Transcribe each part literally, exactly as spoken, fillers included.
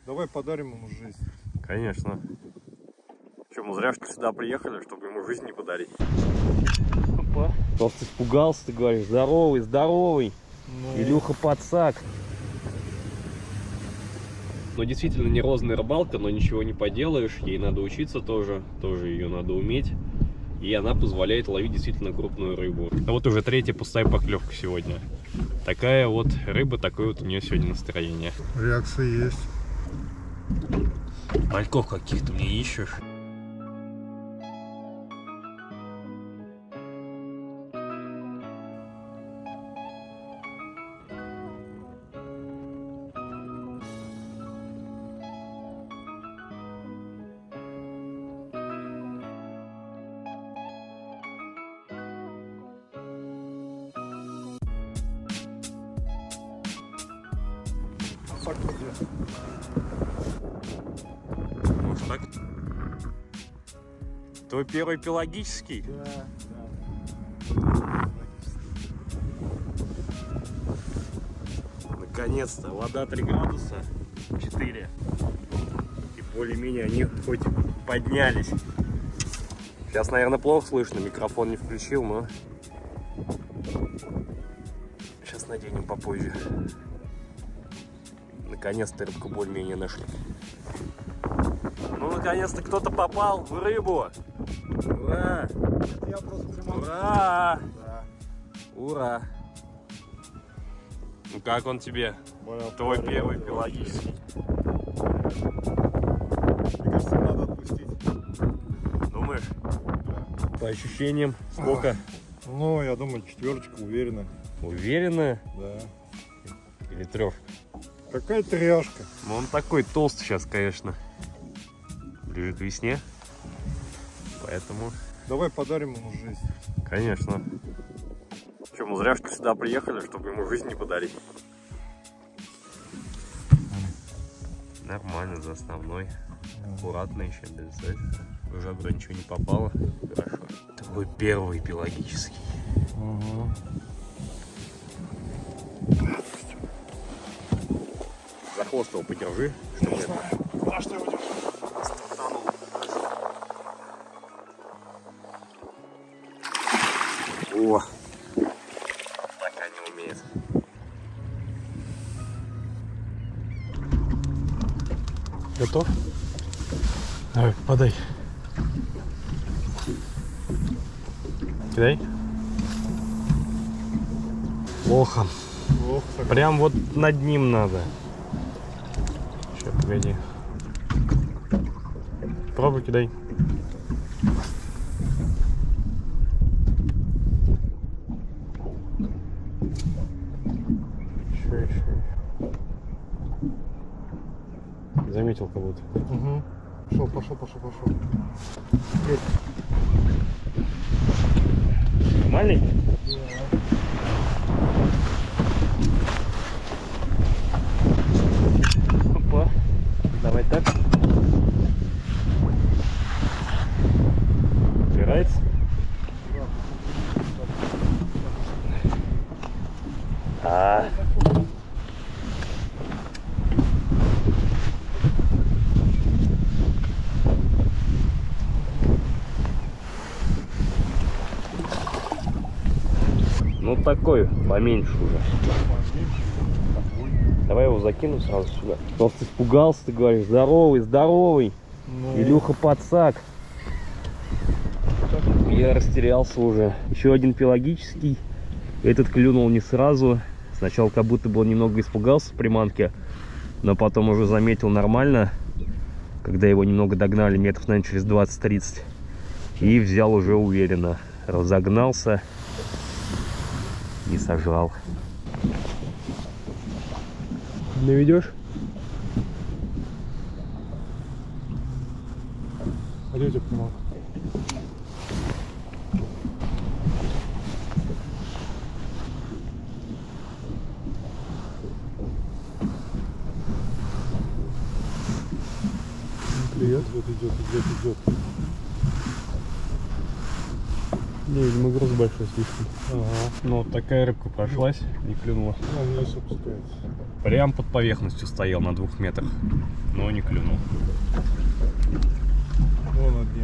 Давай подарим ему жизнь. Конечно. Че, мы зря что сюда приехали, чтобы ему жизнь не подарить. Опа. Просто испугался, ты говоришь. Здоровый, здоровый. Ну... Илюха Подсак. Ну, действительно, не розная рыбалка, но ничего не поделаешь. Ей надо учиться тоже. Тоже ее надо уметь. И она позволяет ловить действительно крупную рыбу. А вот уже третья пустая поклевка сегодня. Такая вот рыба, такое вот у нее сегодня настроение. Реакция есть. Мальков каких-то мне ищешь? Может так? Твой первый пелагический? Да, да. Наконец-то вода три градуса, четыре. И более-менее они хоть поднялись. Сейчас, наверное, плохо слышно, микрофон не включил, но сейчас наденем попозже. Наконец-то рыбку более-менее нашли. Ну, наконец-то кто-то попал в рыбу. Ура! Я просто прямо... Ура! Да. Ура! Ну, как он тебе? Понял, Твой понял, первый понял. пелагический. Мне кажется, надо отпустить. Думаешь? Да. По ощущениям, сколько? Ну, я думаю, четверочка, уверенно. Уверенно? Да. Или трешка? Какая трешка. Ну, он такой толстый сейчас, конечно. Ближе к весне. Поэтому... Давай подарим ему жизнь. Конечно. Че, мы зря что сюда приехали, чтобы ему жизнь не подарить. Нормально, за основной. Аккуратно еще, обязательно. В жабры ничего не попало. Хорошо. Такой первый пелагический. Угу. За хвост его подержи. Что мне? За что его держишь? О! Так они умеют. Готов? Давай, подай. Кидай. Плохо. Плохо. Прям вот над ним надо. Сейчас, погоди. Пробуй, кидай. Еще, еще. Заметил как будто. Угу. Пошел, пошел, пошел, пошел. Есть. Нормальный? Да. Опа. Давай так. Убирается. А. Ну такой, поменьше уже. Давай его закину сразу сюда. Просто испугался, ты говоришь. Здоровый, здоровый. Ну... Илюха Подсак. Я растерялся уже. Еще один пелагический. Этот клюнул не сразу. Сначала как будто бы он немного испугался приманки, но потом уже заметил нормально, когда его немного догнали, метров, наверное, через двадцать-тридцать. И взял уже уверенно. Разогнался и сожрал. Наведешь? Пойдете к нему. Клюет, вот идет, идет, идет. Не, видимо, груз большой слишком. Ага. Ну, вот такая рыбка прошлась, не клюнула. Ну, вниз опускается. Прям под поверхностью стоял на двух метрах, но не клюнул. Вон один.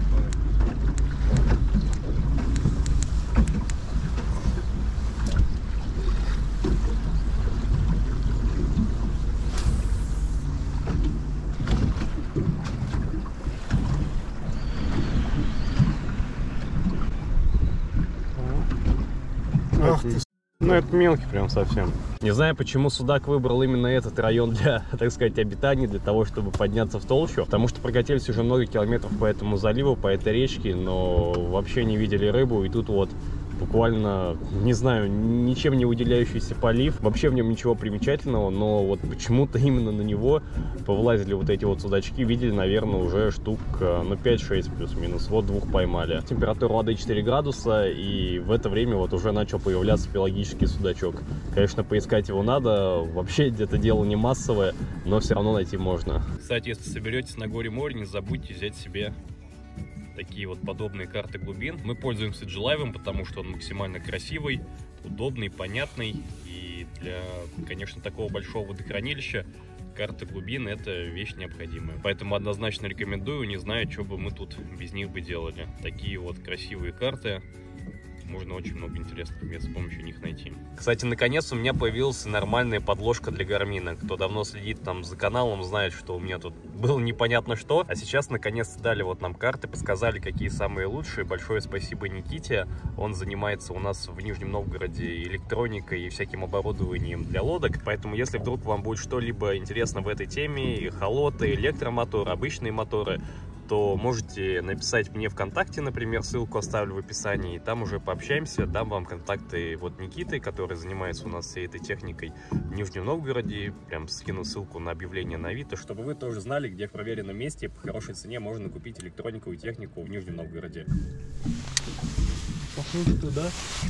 Ах ты, Ну, это мелкий прям совсем. Не знаю, почему судак выбрал именно этот район для, так сказать, обитания, для того, чтобы подняться в толщу. Потому что прокатились уже много километров по этому заливу, по этой речке, но вообще не видели рыбу. И тут вот буквально, не знаю, ничем не выделяющийся полив. Вообще в нем ничего примечательного, но вот почему-то именно на него повылазили вот эти вот судачки. Видели, наверное, уже штук, ну, пять-шесть плюс-минус. Вот двух поймали. Температура воды четыре градуса, и в это время вот уже начал появляться пелагический судачок. Конечно, поискать его надо. Вообще это дело не массовое, но все равно найти можно. Кстати, если соберетесь на горе-море, не забудьте взять себе такие вот подобные карты глубин. Мы пользуемся G-Live, потому что он максимально красивый, удобный, понятный. И для, конечно, такого большого водохранилища карты глубин — это вещь необходимая. Поэтому однозначно рекомендую, не знаю, что бы мы тут без них бы делали. Такие вот красивые карты. Можно очень много интересных мест с помощью них найти. Кстати, наконец у меня появилась нормальная подложка для Гармина. Кто давно следит там за каналом, знает, что у меня тут было непонятно что. А сейчас наконец дали вот нам карты, подсказали, какие самые лучшие. Большое спасибо Никите. Он занимается у нас в Нижнем Новгороде электроникой и всяким оборудованием для лодок. Поэтому, если вдруг вам будет что-либо интересно в этой теме, эхолоты, электромоторы, обычные моторы, то можете написать мне ВКонтакте, например, ссылку оставлю в описании, и там уже пообщаемся, дам вам контакты вот Никиты, который занимается у нас всей этой техникой в Нижнем Новгороде, прям скину ссылку на объявление на Авито, чтобы вы тоже знали, где в проверенном месте по хорошей цене можно купить электронику и технику в Нижнем Новгороде. Похоже туда.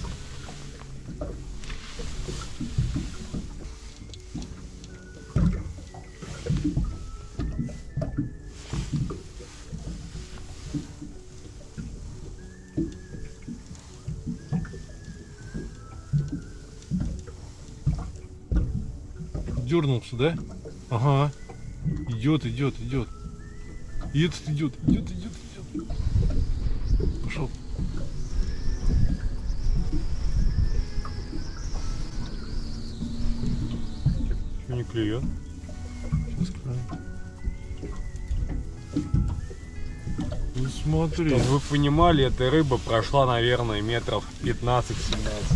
Дернулся, да? Ага. Идет, идет, идет. И этот идет, идет, идет, идет. Пошел. Чего не клюет? Сейчас клюет. Ну смотри. Чтобы вы понимали, эта рыба прошла, наверное, метров пятнадцать-семнадцать.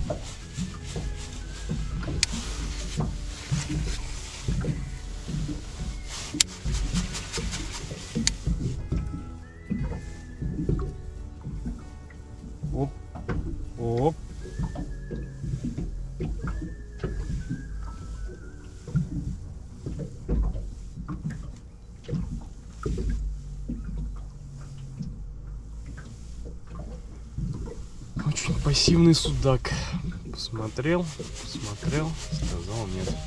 Оп. Оп. Очень пассивный судак. Посмотрел, посмотрел, сказал нет.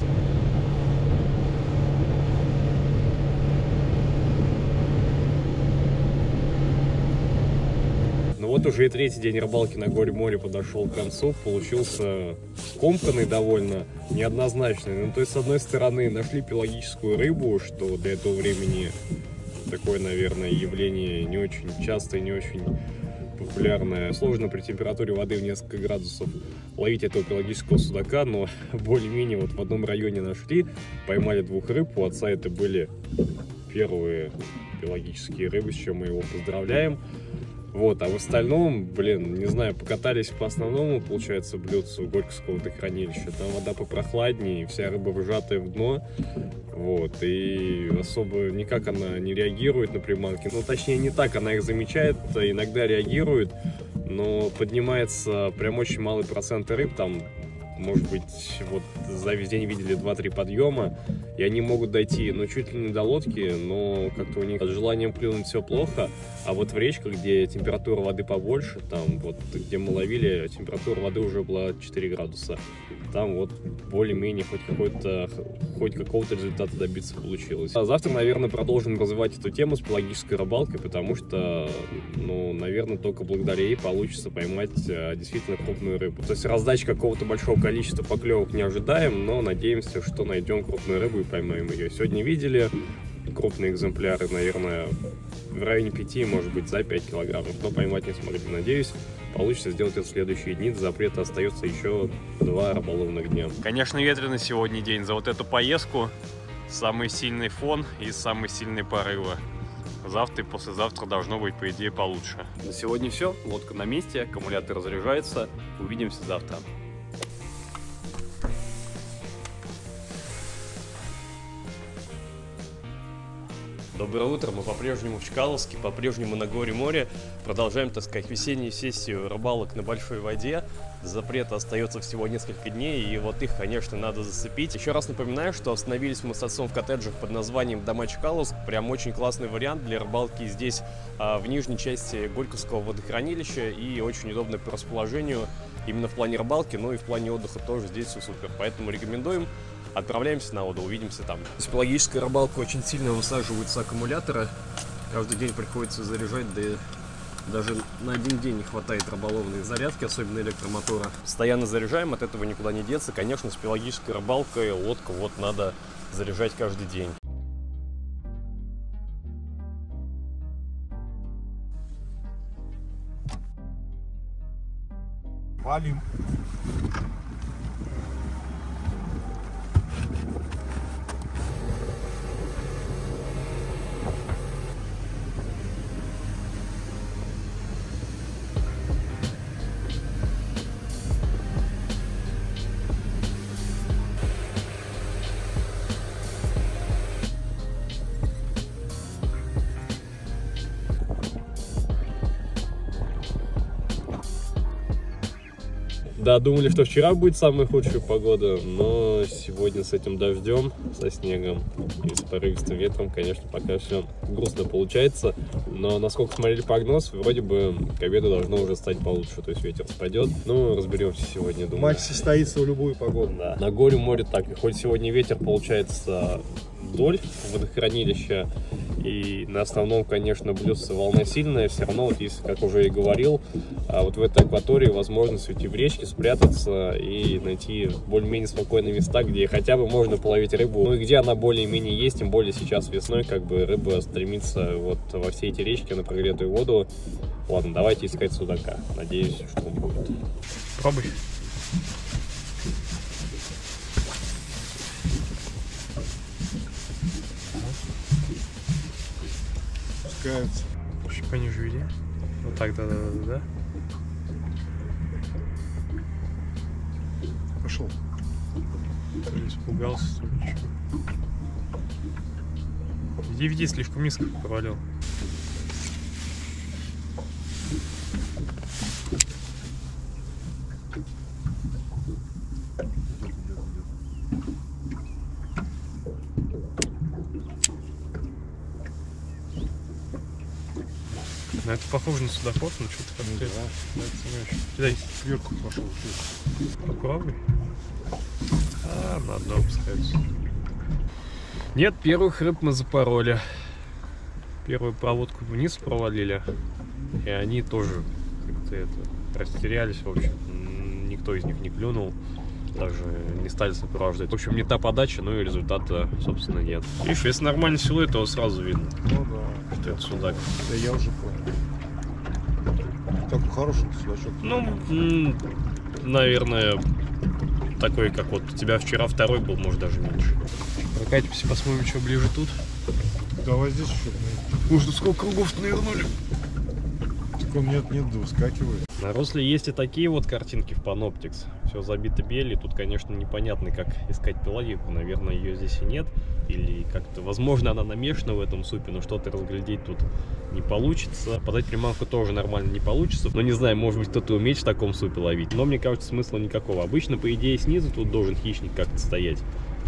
Ну вот уже и третий день рыбалки на горе-море подошел к концу. Получился скомканный довольно, неоднозначный. Ну то есть, с одной стороны, нашли пелагическую рыбу, что для этого времени такое, наверное, явление не очень частое, не очень популярное. Сложно при температуре воды в несколько градусов ловить этого пелагического судака, но более-менее вот в одном районе нашли, поймали двух рыб. У отца это были первые пелагические рыбы, с чем мы его поздравляем. Вот, а в остальном, блин, не знаю, покатались по основному, получается, блюдцу Горьковского водохранилища. Там вода попрохладнее, вся рыба выжатая в дно. Вот, и особо никак она не реагирует на приманки. Ну, точнее, не так, она их замечает, иногда реагирует, но поднимается прям очень малый процент рыб. Там, может быть, вот за весь день видели два-три подъема, и они могут дойти, ну, чуть ли не до лодки, но как-то у них с желанием клюнуть все плохо. А вот в речках, где температура воды побольше, там вот где мы ловили, температура воды уже была четыре градуса. Там вот более-менее хоть какой-то, хоть какого-то результата добиться получилось. А завтра, наверное, продолжим развивать эту тему с пелагической рыбалкой, потому что, ну, наверное, только благодаря ей получится поймать действительно крупную рыбу. То есть раздачи какого-то большого количества поклевок не ожидаем, но надеемся, что найдем крупную рыбу и поймаем ее. Сегодня видели крупные экземпляры, наверное, в районе пяти, может быть, за пять килограммов, но поймать не смогли. Надеюсь, получится сделать это в следующие дни. До запрета остается еще два рыболовных дня. Конечно, ветреный сегодня день. За вот эту поездку самый сильный фон и самые сильные порывы. Завтра и послезавтра должно быть, по идее, получше. На сегодня все. Лодка на месте, аккумулятор разряжается. Увидимся завтра. Доброе утро, мы по-прежнему в Чкаловске, по-прежнему на горе море. Продолжаем, так сказать, весеннюю сессию рыбалок на большой воде. До запрета остается всего несколько дней, и вот их, конечно, надо зацепить. Еще раз напоминаю, что остановились мы с отцом в коттеджах под названием «Дома Чкаловск». Прям очень классный вариант для рыбалки здесь, в нижней части Горьковского водохранилища, и очень удобно по расположению именно в плане рыбалки, но и в плане отдыха тоже здесь все супер. Поэтому рекомендуем. Отправляемся на воду, увидимся там. С пелагической рыбалкой очень сильно высаживаются аккумуляторы. Каждый день приходится заряжать, да и даже на один день не хватает рыболовной зарядки, особенно электромотора. Постоянно заряжаем, от этого никуда не деться. Конечно, с пелагической рыбалкой лодку вот надо заряжать каждый день. Валим. Да, думали, что вчера будет самая худшая погода, но сегодня с этим дождем, со снегом и с порывистым ветром, конечно, пока все грустно получается. Но насколько смотрели прогноз, вроде бы к обеду должно уже стать получше, то есть ветер спадет. Ну, разберемся сегодня, думаю. Матч состоится в любую погоду. Да. На горе море так, и хоть сегодня ветер получается вдоль водохранилища, и на основном, конечно, блюдце волна сильная, все равно, вот если, как уже и говорил, а вот в этой акватории возможность уйти в речке, спрятаться и найти более-менее спокойные места, где хотя бы можно половить рыбу, ну и где она более-менее есть, тем более сейчас весной, как бы рыба стремится вот во все эти речки на прогретую воду. Ладно, давайте искать судака, надеюсь, что он будет. Пробуй. Пускаются. Чуть пониже веди. Вот так, да-да-да-да. Пошел. То ли испугался, то ли что. Веди, веди, слишком низко провалил. Ну, это похоже на судоход, но что-то как-то... Да. Кидай. Сверху пошел. Попробуй. А, на дно опускаются. Нет, первых рыб мы запороли. Первую проводку вниз провалили. И они тоже как-то это растерялись, в общем. Никто из них не клюнул. Даже не стали сопровождать. В общем, не та подача, но и результата, собственно, нет. Видишь, если нормальный силуэт, то сразу видно, Ну да. что это судак. Да я уже понял. Такой хороший судачок. Ну, наверное, такой, как вот у тебя вчера второй был, может, даже меньше. Прокатимся, посмотрим, что ближе тут. Давай здесь еще. Может, сколько кругов нырнули. Так он нет-нет, да выскакивает. На русле есть и такие вот картинки в Panoptix. Все забито белью. Тут, конечно, непонятно, как искать пелагику. Наверное, ее здесь и нет. Или как-то, возможно, она намешана в этом супе, но что-то разглядеть тут не получится. Подать приманку тоже нормально не получится. Но не знаю, может быть, кто-то умеет в таком супе ловить. Но мне кажется, смысла никакого. Обычно, по идее, снизу тут должен хищник как-то стоять.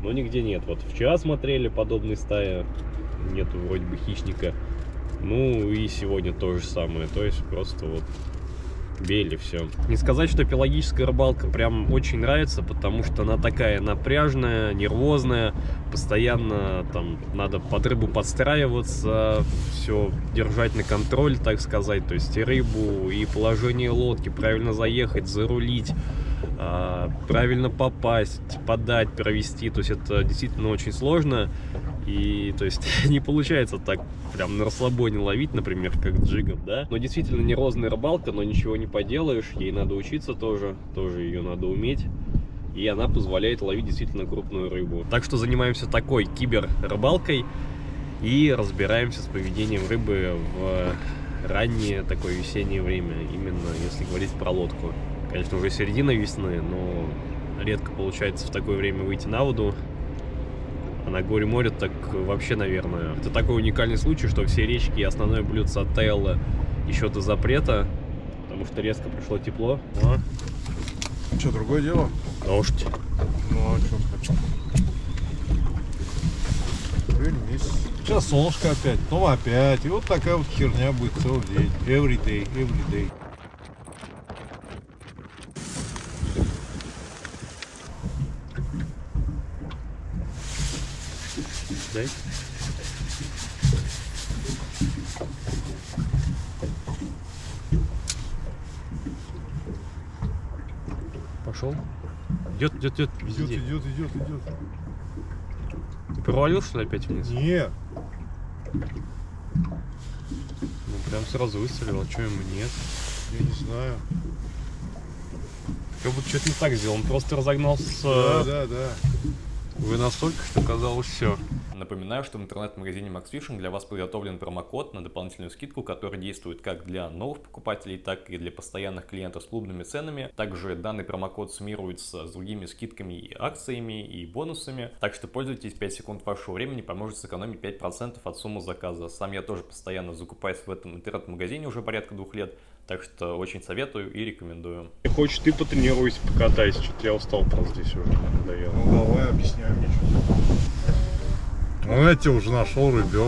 но нигде нет. Вот вчера смотрели подобные стаи, нету вроде бы хищника. Ну и сегодня то же самое, то есть просто вот бели все. Не сказать, что пелагическая рыбалка прям очень нравится, потому что она такая напряжная, нервозная, постоянно там надо под рыбу подстраиваться, все держать на контроль, так сказать, то есть и рыбу, и положение лодки, правильно заехать, зарулить, правильно попасть, подать, провести, то есть это действительно очень сложно. И, то есть, не получается так прям на расслабоне ловить, например, как джигом, да? Но действительно нервозная рыбалка, но ничего не поделаешь, ей надо учиться тоже, тоже ее надо уметь. И она позволяет ловить действительно крупную рыбу. Так что занимаемся такой кибер-рыбалкой и разбираемся с поведением рыбы в раннее такое весеннее время, именно если говорить про лодку. Конечно, уже середина весны, но редко получается в такое время выйти на воду. А на горе-море так вообще, наверное. Это такой уникальный случай, что все речки и основное блюдце оттаяло еще до запрета, потому что резко пришло тепло. А? Что, другое дело? Дождь. Ну, а что хочу? Сейчас солнышко опять, потом опять. И вот такая вот херня будет целый день. Every day, every day. Дай. Пошел. Идет, идет, идет. Идет, идет, идет, идет. Ты провалился, что ли, опять вниз? Нет. Ну, прям сразу выстрелил, а что ему нет? Я не знаю. Как будто что-то не так сделал, он просто разогнался. Да, да, да. Вы настолько, что казалось все. Напоминаю, что в интернет-магазине Max Fishing для вас подготовлен промокод на дополнительную скидку, который действует как для новых покупателей, так и для постоянных клиентов с клубными ценами. Также данный промокод суммируется с другими скидками и акциями и бонусами. Так что пользуйтесь, пять секунд вашего времени поможет сэкономить пять процентов от суммы заказа. Сам я тоже постоянно закупаюсь в этом интернет-магазине уже порядка двух лет. Так что очень советую и рекомендую. Хочешь, ты потренируйся, покатайся. Что-то я устал просто здесь уже. Надоело. Ну давай, объясняй мне что-то. Ну я тебе уже нашел рыбёк.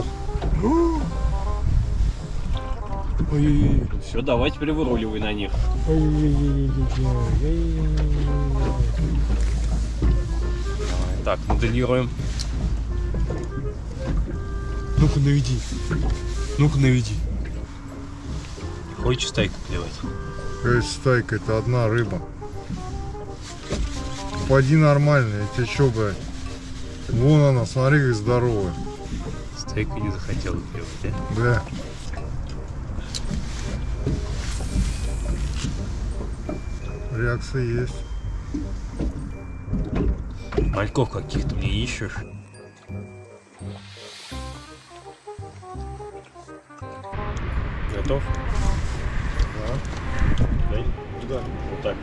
Все, давай теперь выруливай на них. Так, моделируем. Ну-ка наведи. Ну-ка наведи. Хочешь стайку плевать? Какая стайка, это одна рыба. Поди нормально, я тебе что, блядь? Вон она, смотри, как здоровая. Стайку не захотела плевать, да? Да. Реакция есть. Мальков каких-то мне ищешь? Готов? Да. Дай. Куда? Вот так.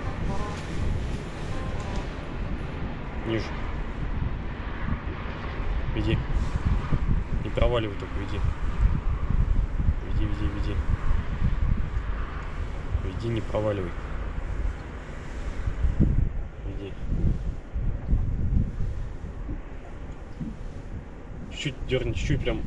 Ниже. Веди. Не проваливай, только веди. Веди, веди, веди. Веди, не проваливай. Веди. Чуть-чуть дерни, чуть-чуть прям.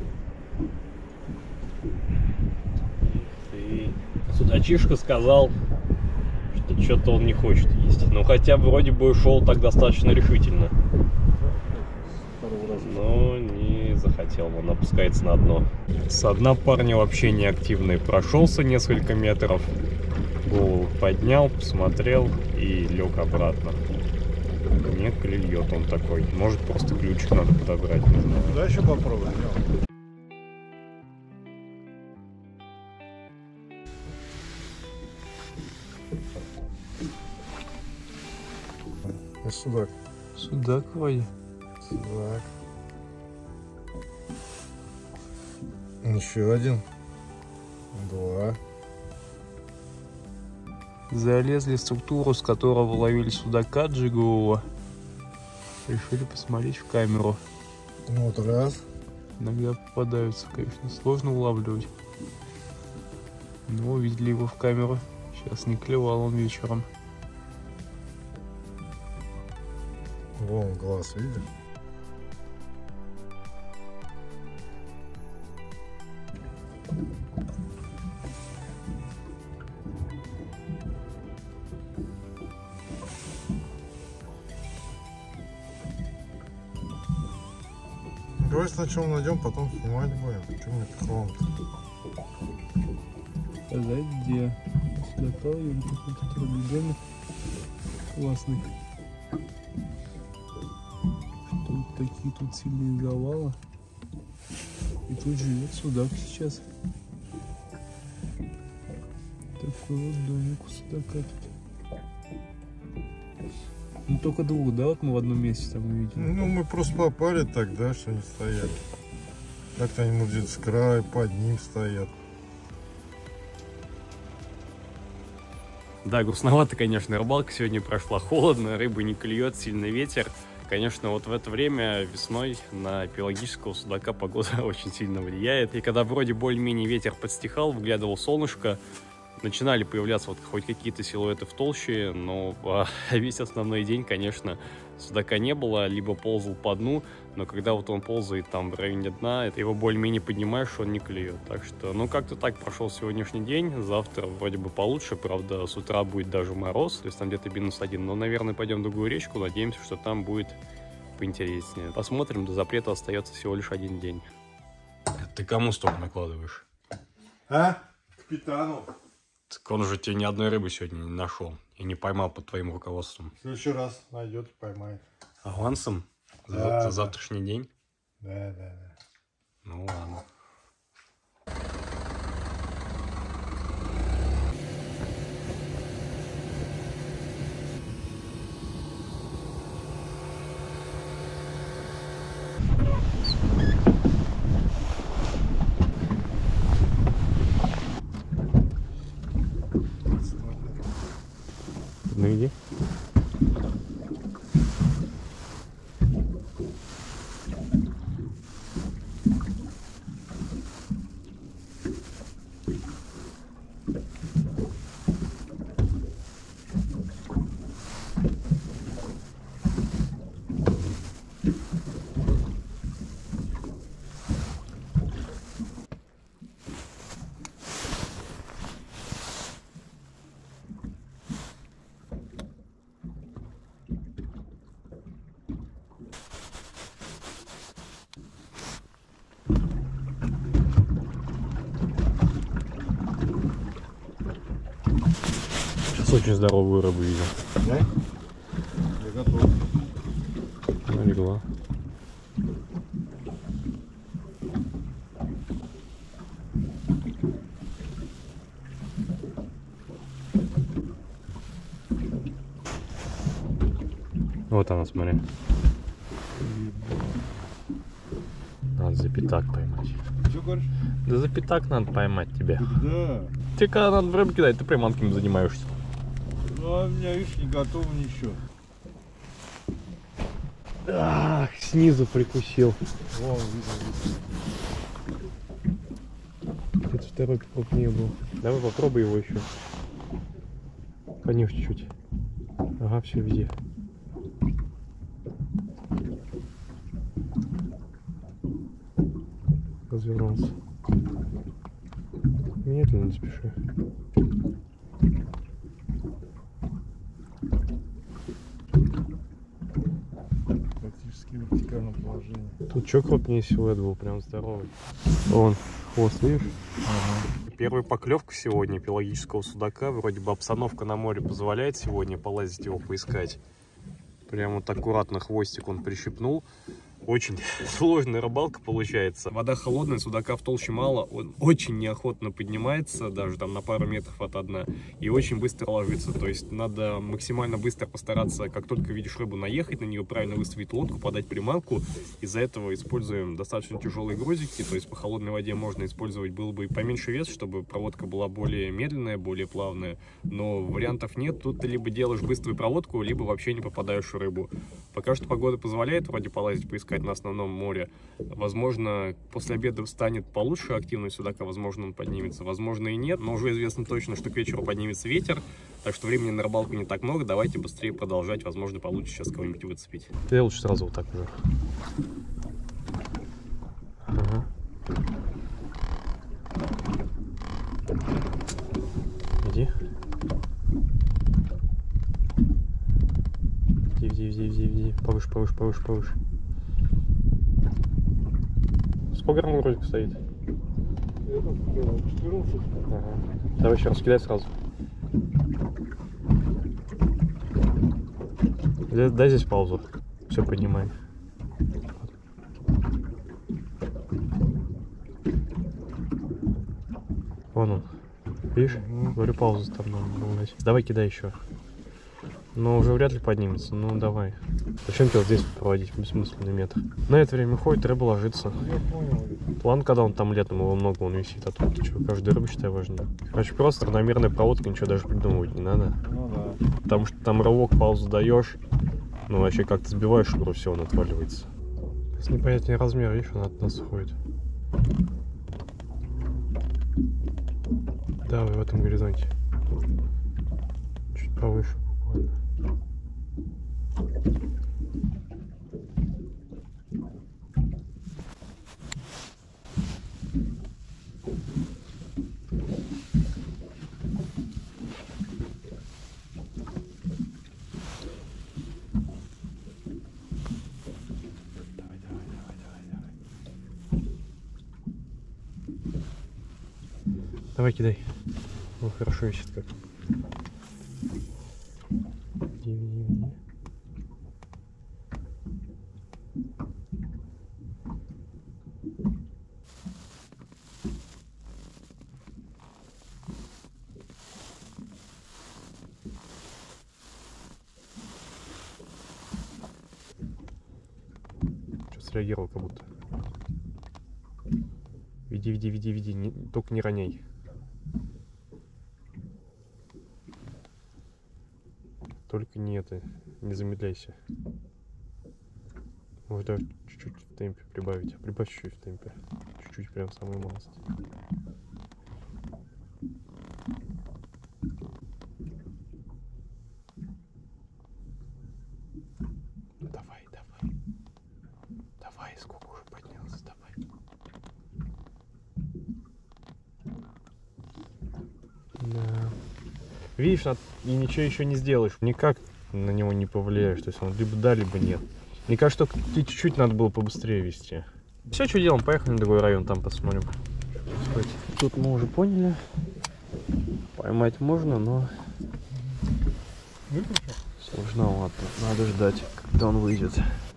Ты. Судачишка сказал, что что-то он не хочет есть. Ну хотя бы вроде бы шел так достаточно решительно. Но не захотел, он опускается на дно. С дна парня вообще неактивный. Прошелся несколько метров, голову поднял, посмотрел и лег обратно. Не клюет он такой. Может, просто ключик надо подобрать, не знаю. Да, еще попробуй. И судак. Судак вроде. Судак. Еще один. Два. Залезли в структуру, с которого ловили судака джигового. Решили посмотреть в камеру. Вот раз. Иногда попадаются, конечно, сложно улавливать. Но увидели его в камеру. Сейчас не клевал он вечером. Вон глаз, видишь? Давай сначала найдем, потом снимать будем. Что мне пихлом-то? Сказать где? Готовим какой-то домик классный. Тут такие тут сильные завалы. И тут живет судак сейчас. Такой вот домик у судака тут. Ну только двух, да, вот мы в одном месте там увидели. Ну, мы просто попали тогда, что они стояли. Как-то они, может, где-то с края, под ним стоят. Да, грустновато, конечно, рыбалка сегодня прошла, холодно, рыба не клюет, сильный ветер. Конечно, вот в это время весной на пелагического судака погода очень сильно влияет. И когда вроде более-менее ветер подстихал, выглядывал солнышко, начинали появляться вот хоть какие-то силуэты в толще, но а, весь основной день, конечно, судака не было, либо ползал по дну, но когда вот он ползает там в районе дна, это его более-менее поднимаешь, он не клюет. Так что, ну, как-то так прошел сегодняшний день. Завтра вроде бы получше, правда, с утра будет даже мороз, то есть там где-то минус один, но, наверное, пойдем в другую речку, надеемся, что там будет поинтереснее. Посмотрим, до запрета остается всего лишь один день. Ты кому столько накладываешь? А? Капитану. Так он же тебе ни одной рыбы сегодня не нашел и не поймал под твоим руководством. В следующий раз найдет и поймает. Авансом? За, Да, за да. завтрашний день? Да, да, да. Ну ладно. Ну иди. Очень здоровую рыбу видел. Да? Я готов. Она легла. Вот она, смотри. Надо за пятак поймать. Что говоришь? Да за пятак надо поймать тебе. Да. Тебе когда надо в рыбу кидать, ты приманками занимаешься. Ну, а у меня, видишь, не готово ничего. Ах, снизу прикусил. Вон, видно, Это второй покрупнее был. Давай попробуй его еще. Понюхай чуть-чуть. Ага, все везде. Развернулся. Медленно, не спеши. практически в вертикальном положении. Тут чё крупнее силуэт был, прям здоровый. Вон, хвост, видишь? Ага. Первая поклевка сегодня пелагического судака. Вроде бы обстановка на море позволяет сегодня полазить его поискать. Прям вот аккуратно хвостик он прищипнул. Очень сложная рыбалка получается. Вода холодная, судака в толще мало. Он очень неохотно поднимается, даже там на пару метров от дна. И очень быстро ложится. То есть надо максимально быстро постараться, как только видишь рыбу, наехать на нее, правильно выставить лодку, подать приманку. Из-за этого используем достаточно тяжелые грузики. То есть по холодной воде можно использовать было бы и поменьше вес, чтобы проводка была более медленная, более плавная. Но вариантов нет. Тут ты либо делаешь быструю проводку, либо вообще не попадаешь в рыбу. Пока что погода позволяет вроде полазить, поискать искать на основном море. Возможно, после обеда станет получше активность судака, возможно, он поднимется, возможно и нет, но уже известно точно, что к вечеру поднимется ветер, так что времени на рыбалку не так много, давайте быстрее продолжать, возможно, получше сейчас кого-нибудь выцепить. Ты лучше сразу вот так уже. Ага. Иди. Иди, иди, иди, иди. Повыше, повыше, повыше, повыше. Сколько грамм ролик стоит? четырнадцать. Ага. Давай еще раз кидай сразу. Дай здесь паузу. Все поднимай. Вон он. Видишь? Угу. Говорю, паузу там надо было. Давай кидай еще. Но уже вряд ли поднимется. Ну давай. Зачем тебе вот здесь проводить бессмысленный метр? На это время ходит, рыба ложится. Я понял. Ладно, когда он там летом, его много, он висит. А тут ты что, каждая рыба, считай, важна. Короче, просто равномерная проводка, ничего даже придумывать не надо. Ну да. Потому что там рывок, паузу даешь. Ну вообще как-то сбиваешь игру, все, он отваливается. С непонятный размер, видишь, он от нас уходит. Да, в этом горизонте. Чуть повыше буквально. Давай, давай, давай, давай, давай. Давай, кидай. Он хорошо ищет как. Иди, иди, иди. Что среагировал как будто. Веди, веди, веди, веди, не, только не роняй. Только не это, не замедляйся. Может даже чуть-чуть в темпе прибавить. Прибавь чуть-чуть в темпе. Чуть-чуть, прям самую малость. Давай, давай. Давай, сколько уже поднялся, давай. Да. Видишь, и ничего еще не сделаешь. Никак на него не повлияешь. То есть он либо да, либо нет. Мне кажется, что тебе чуть-чуть надо было побыстрее вести. Все, что делаем, поехали на другой район, там посмотрим. Тут мы уже поняли. Поймать можно, но сложновато. Надо ждать, когда он выйдет.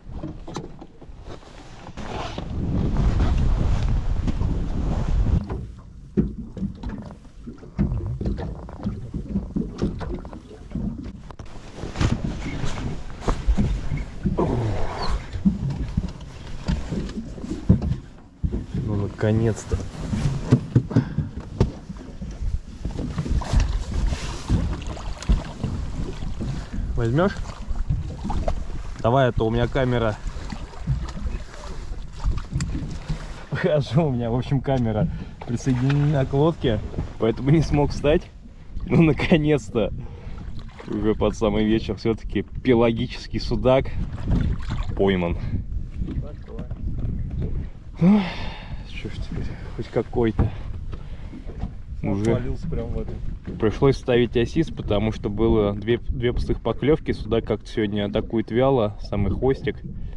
Наконец-то. Возьмешь? Давай, а то у меня камера. Хожу, у меня, в общем, камера присоединена к лодке, поэтому не смог встать. Ну, наконец-то. Уже под самый вечер все-таки пелагический судак пойман. Что ж теперь, хоть какой-то. Уже прям в этом. пришлось ставить асист, потому что было две, две пустых поклевки. Судак как-то сегодня атакует вяло, самый хвостик.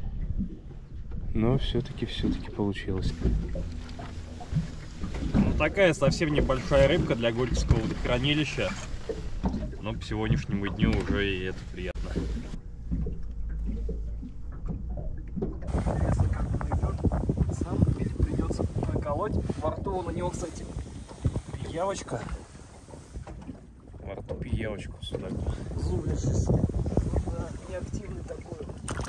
Но все-таки, все-таки получилось. Ну, такая совсем небольшая рыбка для Горьковского водохранилища. Но по сегодняшнему дню уже и это приятно. Сам придется проколоть. Во рту на него, кстати, пиявочка. Во рту пиявочку сюда. Зублящийся. Да, неактивный такой.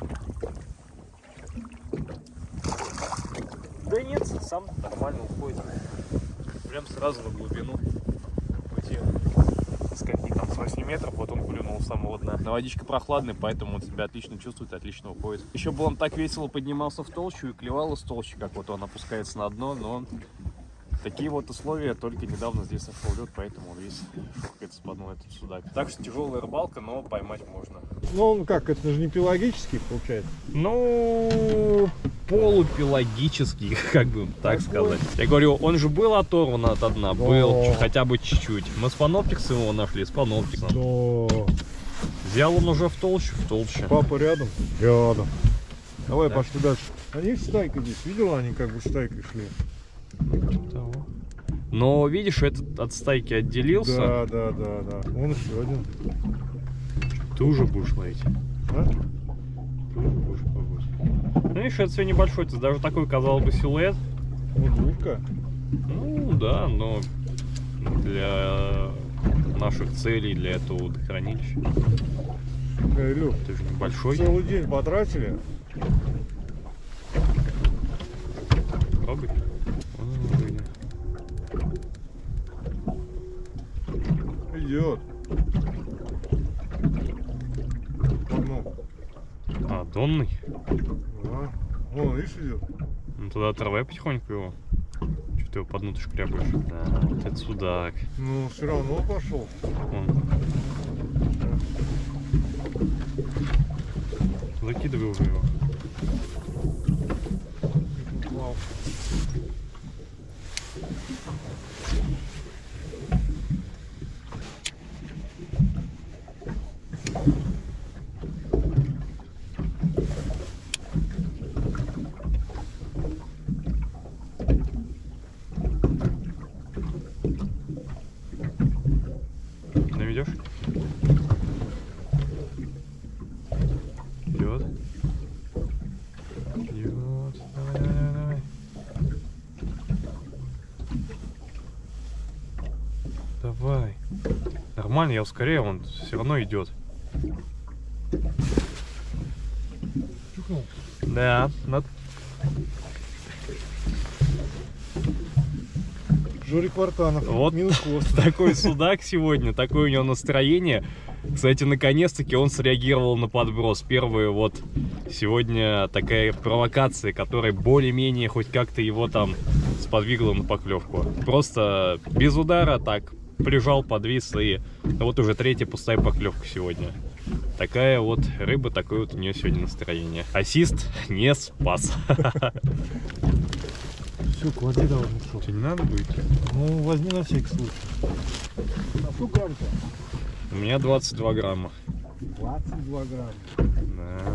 Да нет, сам нормально уходит. Прям сразу на глубину. Хоть и скользит там восемь метров, вот он клюнул с самого дна. Но водичка прохладная, поэтому он себя отлично чувствует, отлично уходит. Еще бы он так весело поднимался в толщу и клевал из толщи, как вот он опускается на дно, но такие вот условия, только недавно здесь сошел лед, поэтому он весь шуркается по дну этот судак. Так что тяжелая рыбалка, но поймать можно. Ну, он как, это же не пелагический, получается. Ну, полупелагический, как бы так Какой? сказать. Я говорю, он же был оторван от дна, был Да. хотя бы чуть-чуть. Мы с паноптиксом его нашли, с паноптиксом. Да. Взял он уже в толще, в толще. Папа рядом? Рядом. Давай, Да. пошли дальше. Они стайка здесь, видела, они как бы стайкой шли. Но видишь, этот от стайки отделился. Да, да, да, да. Вон еще один. Ты уже будешь ловить. А? Ты уже будешь пробовать. Ну видишь, это все небольшой, это даже такой, казалось бы, силуэт. Вот двушка. Ну да, но для наших целей, для этого водохранилища. Эй, Илюх, Ты же небольшой. целый день потратили. Пробуй. Идет. Ну, А, донный? да. Вон, видишь, идет. Ну туда отрывай потихоньку его. Что ты его под дну шкрябаешь? Да, вот это судак. Ну, все равно пошел. Вон. Закидывай уже его. Наведешь? Идет. Идет. Давай, давай, давай. Давай. Нормально, я ускоряю, он все равно идет. Чухнул. Да, над... Жорик Вартанов. Вот. Минус хвост. Такой судак сегодня, такое у него настроение. Кстати, наконец-таки он среагировал на подброс. Первая вот сегодня такая провокация, которая более-менее хоть как-то его там сподвигла на поклевку. Просто без удара так прижал, подвис, и вот уже третья пустая поклевка сегодня. Такая вот рыба, такое вот у нее сегодня настроение. Ассист не спас. Все, клади давай мешок. Тебе не надо будет? Ну, возьми на всякий случай. На сто грамм-то? У меня двадцать два грамма. двадцать два грамма. Да.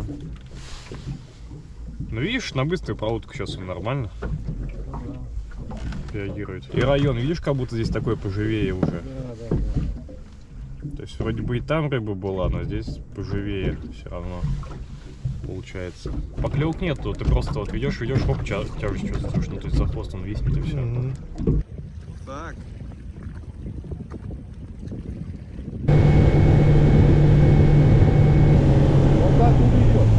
Ну видишь, на быструю проводку сейчас он нормально реагирует. И район, видишь, как будто здесь такой поживее уже. Да, да, да. То есть вроде бы и там рыба была, но здесь поживее все равно получается. Поклевок нет, ты просто вот ведешь, ведешь, хоп, тяжесть чувствуешь, ну то есть за хвост он виснет и все. Мгм. Так. Вот так он идет.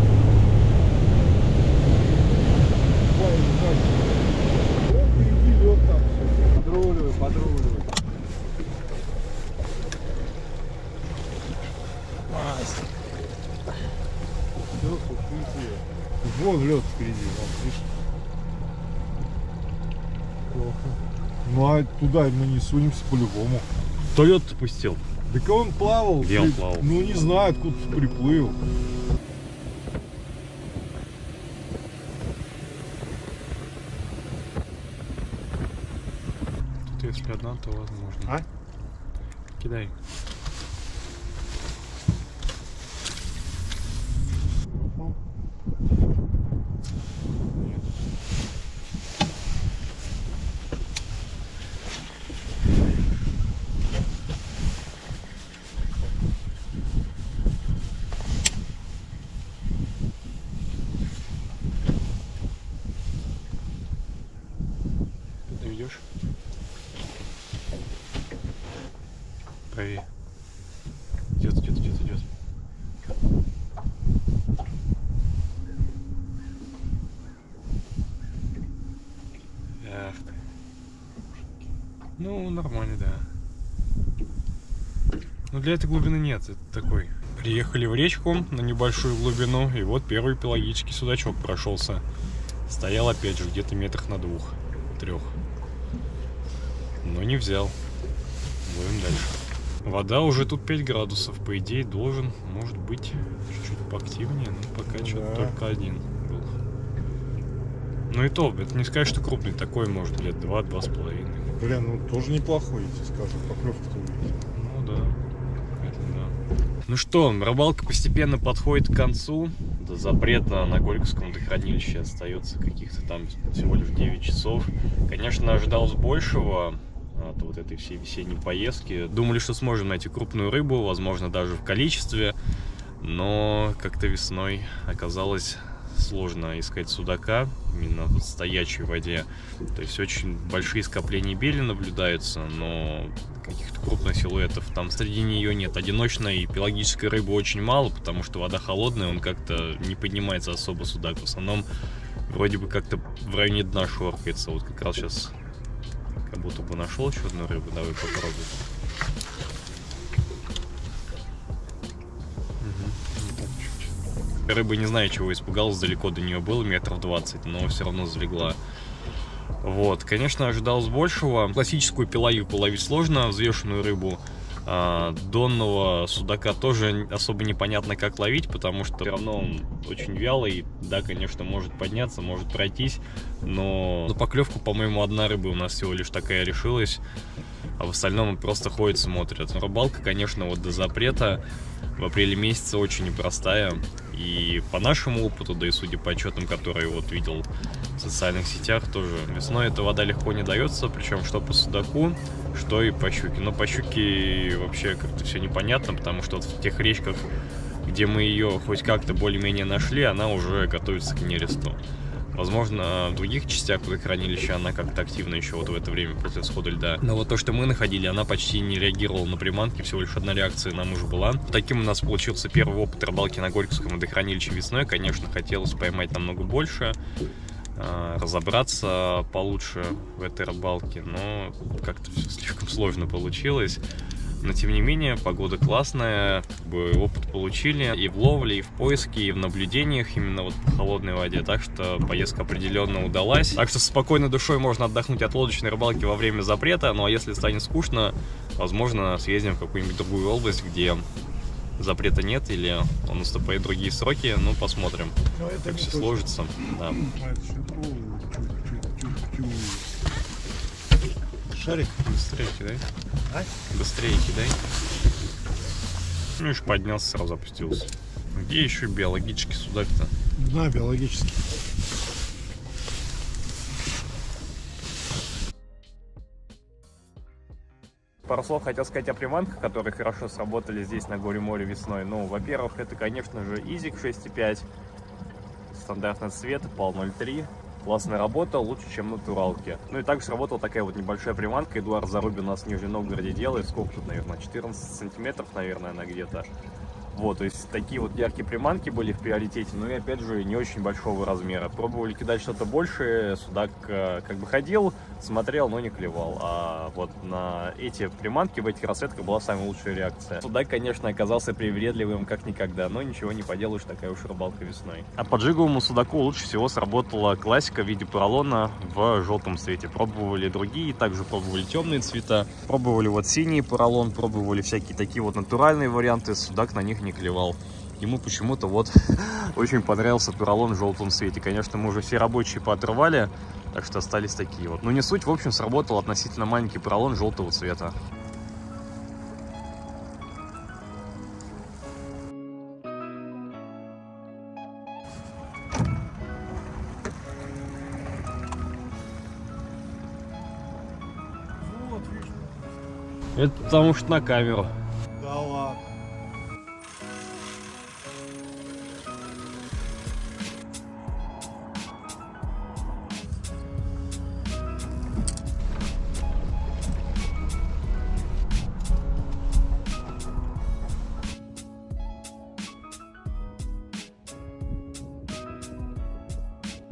Ой, ой. Вот впереди лед там все. Подруливай, подруливай. Все, сушите. Вон лед впереди, вон, видишь? Плохо. Ну а туда мы не сунемся по-любому. Кто лед пустил? Так он плавал. Где он при- плавал? Ну не знаю, откуда приплыл. Тут если одна, то возможно. А? Кидай. Ты ведешь? Правее. Идет, идет, идет, идет. Эх ты. Ну, нормально, да. Ну, для этой глубины нет, это такой. Приехали в речку на небольшую глубину, и вот первый пелагический судачок прошелся. Стоял опять же где-то метрах на двух, трех. Но не взял. Будем дальше. Вода уже тут пять градусов, по идее должен, может быть, чуть-чуть поактивнее, но пока что-то только один был. Ну и то, это не сказать, что крупный, такой может лет два-два с половиной. Блин, ну тоже неплохой, я тебе скажу, поклевка-то увидел. Ну да, это да. Ну что, рыбалка постепенно подходит к концу. До запрета на Горьковском водохранилище остается каких-то там всего лишь девять часов. Конечно, ожидалось большего от вот этой всей весенней поездки. Думали, что сможем найти крупную рыбу, возможно, даже в количестве, но как-то весной оказалось сложно искать судака именно в стоячей воде. То есть очень большие скопления бели наблюдаются, но каких-то крупных силуэтов там среди нее нет. Одиночной пелагической рыбы очень мало, потому что вода холодная, он как-то не поднимается особо судак. В основном вроде бы как-то в районе дна шоркается. Вот как раз сейчас как будто бы нашел еще одну рыбу. Давай попробуем. Угу. Рыба, не знаю, чего испугалась, далеко до нее было, метров двадцать, но все равно залегла. Вот, конечно, ожидалось большего. Классическую пелагику ловить сложно, взвешенную рыбу. А, донного судака тоже особо непонятно, как ловить, потому что все равно он очень вялый. Да, конечно, может подняться, может пройтись, но на поклевку, по-моему, одна рыба у нас всего лишь такая решилась, а в остальном он просто ходит, смотрит. Но рыбалка, конечно, вот до запрета в апреле месяце очень непростая. И по нашему опыту, да и судя по отчетам, которые вот видел в социальных сетях, тоже весной эта вода легко не дается, причем что по судаку, что и по щуке. Но по щуке вообще как-то все непонятно, потому что вот в тех речках, где мы ее хоть как-то более-менее нашли, она уже готовится к нересту. Возможно, в других частях водохранилища она как-то активна еще вот в это время после схода льда. Но вот то, что мы находили, она почти не реагировала на приманки, всего лишь одна реакция нам уже была. Таким у нас получился первый опыт рыбалки на Горьковском водохранилище весной. Конечно, хотелось поймать намного больше, разобраться получше в этой рыбалке, но как-то все слишком сложно получилось. Но тем не менее, погода классная, как бы опыт получили и в ловле, и в поиске, и в наблюдениях именно вот по холодной воде. Так что поездка определенно удалась. Так что с спокойной душой можно отдохнуть от лодочной рыбалки во время запрета. Ну а если станет скучно, возможно, съездим в какую-нибудь другую область, где запрета нет или он наступает в другие сроки. Ну, посмотрим, как все сложится. Да. Шарик. Быстрее кидай. А? Быстрее кидай. Ну и ж поднялся, сразу опустился. Где еще биологический судак-то? Да, биологический. Пару слов хотел сказать о приманках, которые хорошо сработали здесь на Горе-море весной. Ну, во-первых, это, конечно же, Изик шесть и пять. Стандартный цвет, пал ноль три. Классная работа, лучше, чем на Туралке. Ну и также сработала такая вот небольшая приманка. Эдуард Зарубин у нас в Нижнем Новгороде делает. Сколько тут, наверное, четырнадцать сантиметров, наверное, она где-то. Вот, то есть такие вот яркие приманки были в приоритете, но и опять же не очень большого размера. Пробовали кидать что-то большее, судак как бы ходил, смотрел, но не клевал. А вот на эти приманки в этих расцветках была самая лучшая реакция. Судак, конечно, оказался привередливым как никогда, но ничего не поделаешь, такая уж рыбалка весной. А по джиговому судаку лучше всего сработала классика в виде поролона в желтом цвете. Пробовали другие, также пробовали темные цвета, пробовали вот синий поролон, пробовали всякие такие вот натуральные варианты, судак на них не клевал. Ему почему-то вот очень понравился поролон в желтом цвете. Конечно, мы уже все рабочие поотрывали, так что остались такие вот. Но не суть, в общем, сработал относительно маленький поролон желтого цвета. Вот, видишь. Это потому что на камеру. Да ладно.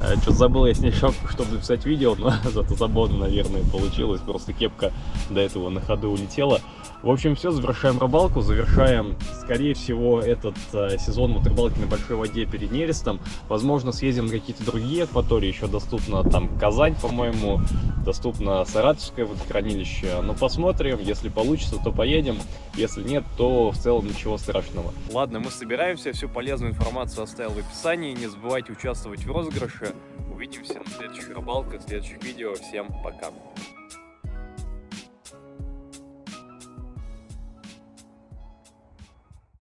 Что-то забыл я снять шапку, чтобы записать видео, но зато забавно, наверное, получилось. Просто кепка до этого на ходу улетела. В общем, все, завершаем рыбалку, завершаем, скорее всего, этот э, сезон вот рыбалки на большой воде перед нерестом. Возможно, съездим на какие-то другие акватории, еще доступно там Казань, по-моему, доступно Саратовское водохранилище. Но посмотрим, если получится, то поедем, если нет, то в целом ничего страшного. Ладно, мы собираемся, всю полезную информацию оставил в описании, не забывайте участвовать в розыгрыше. Увидимся на следующих рыбалках, в следующих видео, всем пока!